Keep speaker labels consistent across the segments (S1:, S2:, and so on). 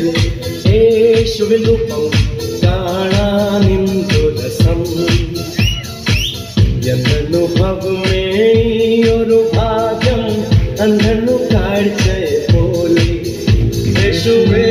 S1: യേശുവിൻ രൂപം കാണാനിന്തു രസം എന്നനുഭവമേ ഒരു ഭാഗ്യം അന്ധനു കാഴ്ചയെ പോലെ യേശുവേ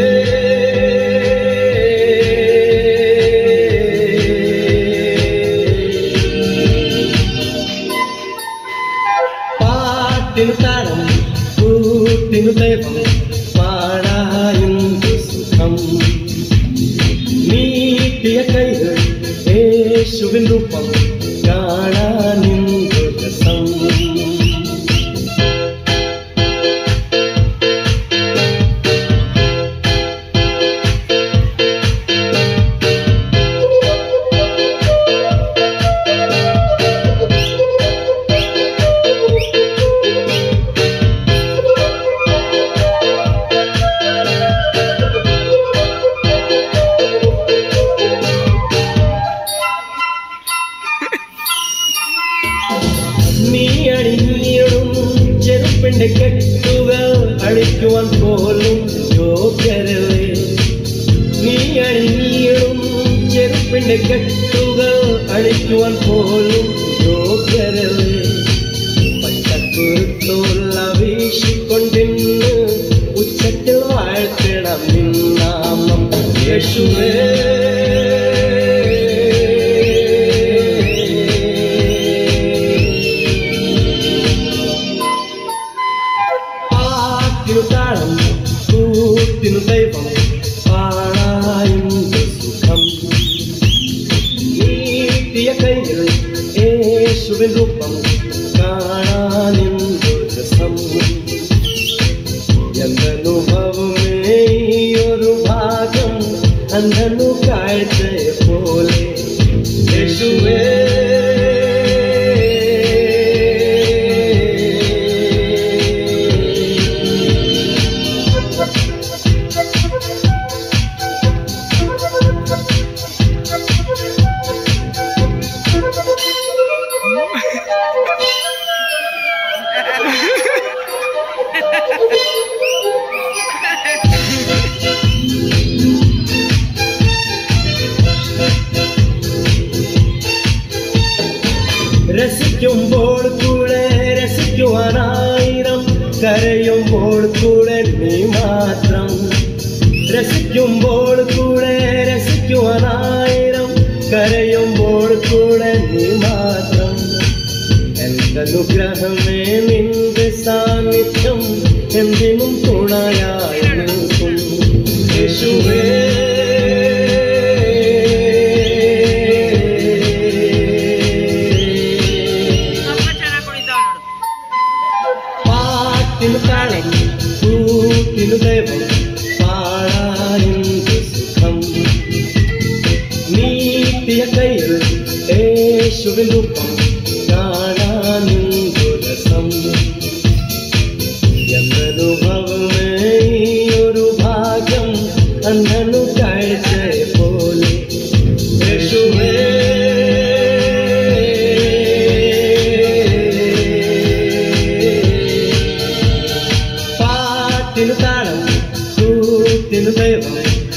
S1: പാട്ടിനു താളം കൂട്ടിനു ദൈവം പാടായുന്നു സുഖം നീട്ടിയ കൈകൾ യേശുവിൻ രൂപം കാണാനിന്തു രസം നീ അണിഞ്ഞിടും ചെറുപ്പിന്റെ കെട്ടുകൾ അഴിക്കുവാൻ പോലും യോഗ്യരവേ നീ അണിഞ്ഞിടും ചെറുപ്പിന്റെ കെട്ടുകൾ അഴിക്കുവാൻ പോലും യോഗ്യരവേ പച്ചക്കുറുത്തോല വീശിക്കൊണ്ടിന്ന് ഉച്ചത്തിൽ വാഴ്ത്തണം നിന്നാമം യേശുവേ താളം കൂട്ടിനു ദൈവം പാടായുന്നു സുഖം നീട്ടിയ കൈകൾ യേശുവിൻ രൂപം കാണാനിന്തു രസം എന്നനുഭവമേ ഒരു ഭാഗം അന്ധനു കാഴ്ചയെ പോലെ യേശുവേ രസിക്കുമ്പോൾ കൂടെ രസിക്കുവാനായിരം കരയുമ്പോൾ കൂടെ നീ മാത്രം രസിക്കുമ്പോൾ കൂടെ രസിക്കുവാനായിരം കരയുമ്പോൾ കൂടെ നീ മാത്രം എന്തനുഗ്രഹമേ നിന്റെ സാന്നിധ്യം എന്തിനും തുണയായി നിൽക്കും യേശുവേ പാട്ടിനു താളം കൂട്ടിനു ദൈവം പാടായുന്നു സുഖം നീട്ടിയ കൈകൾ യേശുവിൻ രൂപം കാണാനിന്തു രസം എന്നനുഭവമേ ഒരു ഭാഗ്യം അന്ധനു കാഴ്ചയെ പോലെ യേശുവേ പാട്ടിനു താളം കൂട്ടിനു ദൈവം